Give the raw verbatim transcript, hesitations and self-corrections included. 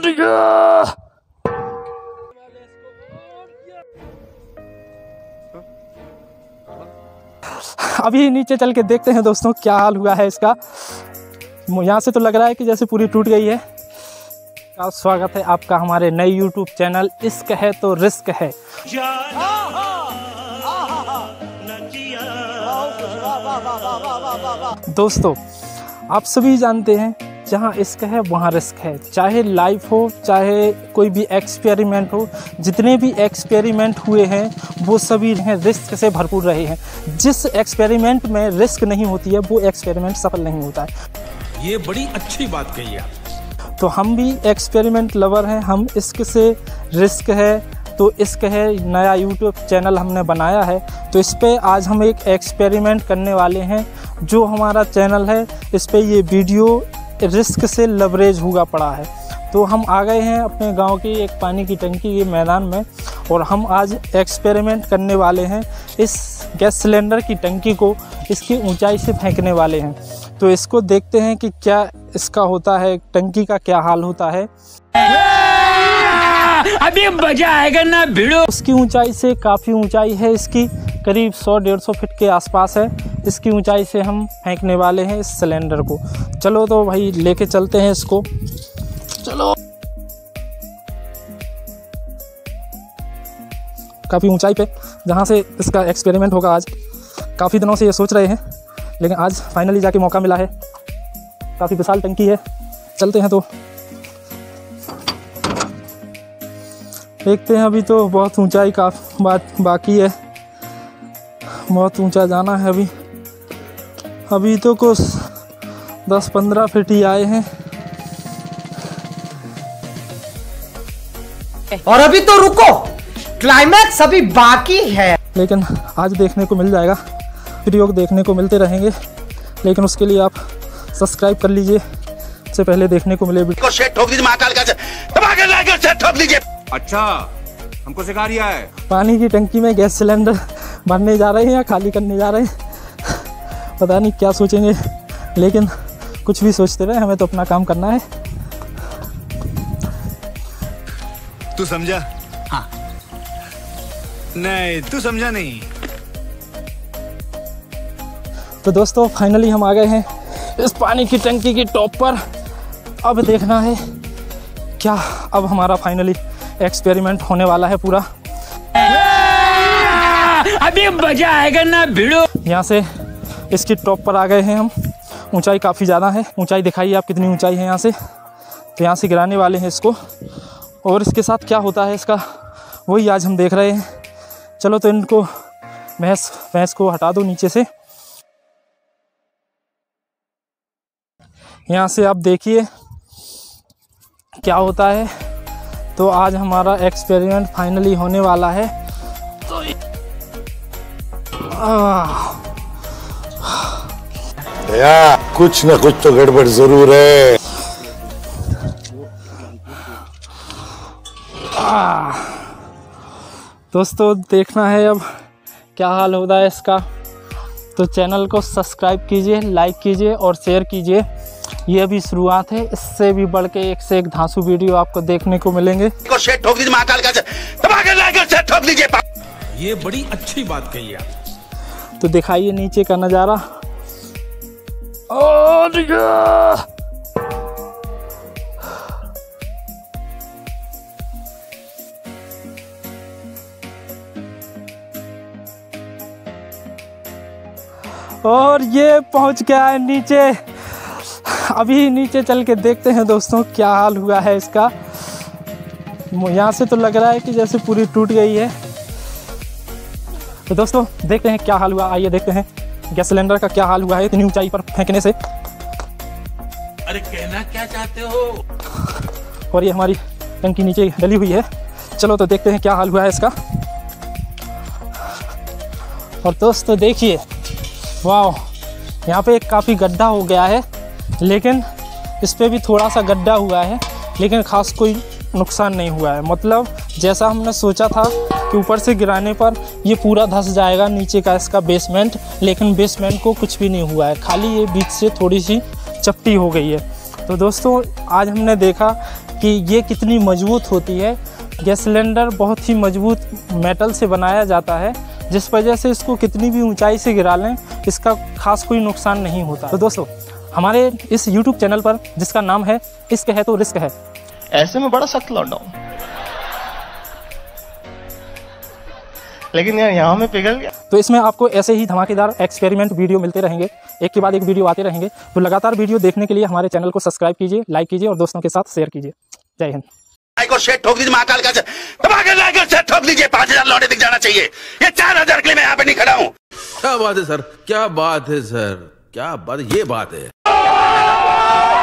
अभी नीचे चल के देखते हैं दोस्तों क्या हाल हुआ है इसका। यहाँ से तो लग रहा है कि जैसे पूरी टूट गई है। का स्वागत है आपका हमारे नए यूट्यूब चैनल इश्क है तो रिस्क है। दोस्तों आप सभी जानते हैं जहाँ इश्क है वहाँ रिस्क है। चाहे लाइफ हो चाहे कोई भी एक्सपेरिमेंट हो, जितने भी एक्सपेरिमेंट हुए हैं वो सभी हैं रिस्क से भरपूर रहे हैं। जिस एक्सपेरिमेंट में रिस्क नहीं होती है वो एक्सपेरिमेंट सफल नहीं होता है। ये बड़ी अच्छी बात कही आप। तो हम भी एक्सपेरिमेंट लवर हैं, हम इश्क से रिस्क है तो इश्क है नया यूट्यूब चैनल हमने बनाया है। तो इस पे आज हम एक एक्सपेरिमेंट करने वाले हैं। जो हमारा चैनल है इस पे ये वीडियो रिस्क से लवरेज हुआ पड़ा है। तो हम आ गए हैं अपने गांव की एक पानी की टंकी के मैदान में और हम आज एक्सपेरिमेंट करने वाले हैं। इस गैस सिलेंडर की टंकी को इसकी ऊंचाई से फेंकने वाले हैं। तो इसको देखते हैं कि क्या इसका होता है, टंकी का क्या हाल होता है। अभी मजा आएगा ना भिड़ो। उसकी ऊंचाई से काफ़ी ऊंचाई है, इसकी करीब सौ डेढ़ सौ फीट के आसपास है। इसकी ऊंचाई से हम फेंकने वाले हैं इस सिलेंडर को। चलो तो भाई लेके चलते हैं इसको। चलो काफ़ी ऊंचाई पे जहाँ से इसका एक्सपेरिमेंट होगा। आज काफ़ी दिनों से ये सोच रहे हैं लेकिन आज फाइनली जाके मौका मिला है। काफ़ी विशाल टंकी है, चलते हैं तो देखते हैं। अभी तो बहुत ऊंचाई का बात बाकी है, बहुत ऊंचा जाना है। अभी अभी तो कुछ दस पंद्रह फीट ही आए हैं। और अभी तो रुको, क्लाइमैक्स अभी बाकी है। लेकिन आज देखने को मिल जाएगा, प्रयोग देखने को मिलते रहेंगे। लेकिन उसके लिए आप सब्सक्राइब कर लीजिए, इससे पहले देखने को मिले वीडियो। शेट ठोक दीजिए, महाकाल का धमाके लाकर शेट ठोक दीजिए। अच्छा हमको सिखा रिया है। पानी की टंकी में गैस सिलेंडर भरने जा रहे हैं या खाली करने जा रहे हैं पता नहीं क्या सोचेंगे, लेकिन कुछ भी सोचते रहे, हमें तो अपना काम करना है। तू समझा? हाँ। नहीं तू समझा नहीं। तो दोस्तों फाइनली हम आ गए हैं इस पानी की टंकी की टॉप पर। अब देखना है क्या अब हमारा फाइनली एक्सपेरिमेंट होने वाला है पूरा। अभी मजा आएगा ना भिड़ो। यहाँ से इसकी टॉप पर आ गए हैं हम। ऊंचाई काफ़ी ज़्यादा है, ऊंचाई दिखाइए आप कितनी ऊंचाई है यहाँ से। तो यहाँ से गिराने वाले हैं इसको और इसके साथ क्या होता है इसका वही आज हम देख रहे हैं। चलो तो इनको भैंस भैंस को हटा दो नीचे से। यहाँ से आप देखिए क्या होता है। तो आज हमारा एक्सपेरिमेंट फाइनली होने वाला है। तो या कुछ ना कुछ तो गड़बड़ जरूर है। आ, दोस्तों देखना है अब क्या हाल होता है इसका। तो चैनल को सब्सक्राइब कीजिए, लाइक कीजिए और शेयर कीजिए। ये अभी शुरुआत है, इससे भी बढ़ के एक से एक धांसू वीडियो आपको देखने को मिलेंगे। शेट ठोक दीजिए, महाकाल का धमाके लाकर शेट ठोक दीजिए। ये बड़ी अच्छी बात कही आप। तो दिखाइए नीचे का नज़ारा। और और ये पहुंच गया है नीचे। अभी नीचे चल के देखते हैं दोस्तों क्या हाल हुआ है इसका। यहाँ से तो लग रहा है कि जैसे पूरी टूट गई है। तो दोस्तों देखते हैं क्या हाल हुआ। आइए देखते हैं गैस सिलेंडर का क्या हाल हुआ है इतनी ऊंचाई पर फेंकने से। अरे कहना क्या चाहते हो? और ये हमारी टंकी नीचे डली हुई है। चलो तो देखते हैं क्या हाल हुआ है इसका। और दोस्तों देखिए, वाह, यहाँ पे एक काफ़ी गड्ढा हो गया है, लेकिन इस पे भी थोड़ा सा गड्ढा हुआ है, लेकिन ख़ास कोई नुकसान नहीं हुआ है। मतलब जैसा हमने सोचा था कि ऊपर से गिराने पर ये पूरा धंस जाएगा नीचे का इसका बेसमेंट, लेकिन बेसमेंट को कुछ भी नहीं हुआ है, खाली ये बीच से थोड़ी सी चपटी हो गई है। तो दोस्तों आज हमने देखा कि ये कितनी मजबूत होती है। गैस सिलेंडर बहुत ही मजबूत मेटल से बनाया जाता है, जिस वजह से इसको कितनी भी ऊंचाई से गिरा लें इसका खास कोई नुकसान नहीं होता। तो दोस्तों, हमारे इस यूट्यूब चैनल पर, जिसका नाम है इश्क है तो रिस्क है, ऐसे में बड़ा सख्त लौटा हूं, लेकिन यार यहाँ में पिघल गया। तो इसमें आपको ऐसे ही धमाकेदार एक्सपेरिमेंट वीडियो मिलते रहेंगे, एक के बाद एक वीडियो आते रहेंगे। तो लगातार वीडियो देखने के लिए हमारे चैनल को सब्सक्राइब कीजिए, लाइक कीजिए और दोस्तों के साथ शेयर कीजिए। जय हिंद। लाइक और शेयर ठोक दीजिए, महाकाल का धमाके लाइक और शेयर ठोक दीजिए। पांच हजार लौटे दिख जाना चाहिए, ये चार हजार के लिए मैं यहाँ पे नहीं खड़ा हूँ। क्या बात है सर, क्या बात है सर, क्या बात, ये बात है।